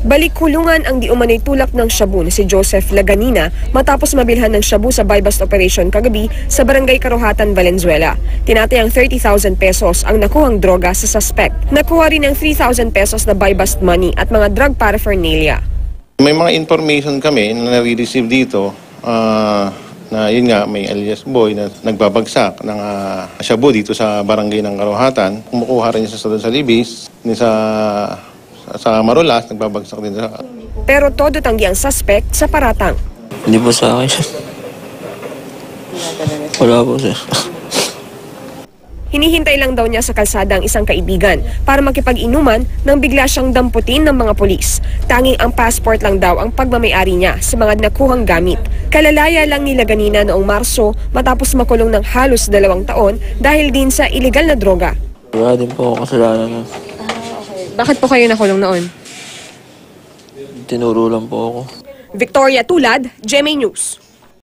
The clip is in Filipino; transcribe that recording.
Balik kulungan ang di umano'y tulak ng shabu na si Joseph Laganina matapos mabilhan ng shabu sa buy-bust operation kagabi sa Barangay Karuhatan, Valenzuela. Tinatayang 30,000 pesos ang nakuhang droga sa suspect. Nakuha rin ang 3,000 pesos na buy-bust money at mga drug paraphernalia. May mga information kami na nare-receive dito na yun nga may alias boy na nagbabagsak ng shabu dito sa barangay ng Karuhatan. Kumukuha rin siya sa Libis, sa Marulas, nagbabagsak din sa... Pero todo tanggi ang suspect sa paratang. Hindi po sa akin siya. Wala po siya. Hinihintay lang daw niya sa kalsada ang isang kaibigan para makipag-inuman nang bigla siyang damputin ng mga pulis. Tanging ang passport lang daw ang pagmamayari niya sa mga nakuhang gamit. Kalalaya lang nila ganina noong Marso matapos makulong ng halos 2 taon dahil din sa illegal na droga. Wala din po ako kasalanan nun. Bakit po kayo nakulong noon? Tinuro lang po ako. Victoria Tulad, GMA News.